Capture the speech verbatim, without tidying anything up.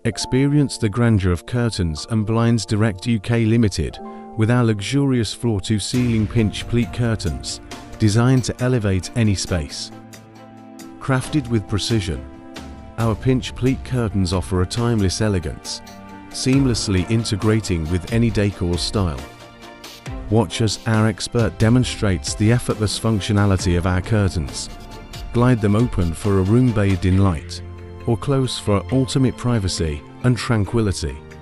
Experience the grandeur of Curtains and Blinds Direct U K Limited with our luxurious floor-to-ceiling pinch pleat curtains, designed to elevate any space. Crafted with precision, our pinch pleat curtains offer a timeless elegance, seamlessly integrating with any decor style. Watch as our expert demonstrates the effortless functionality of our curtains. Glide them open for a room bathed in light, or close for ultimate privacy and tranquility.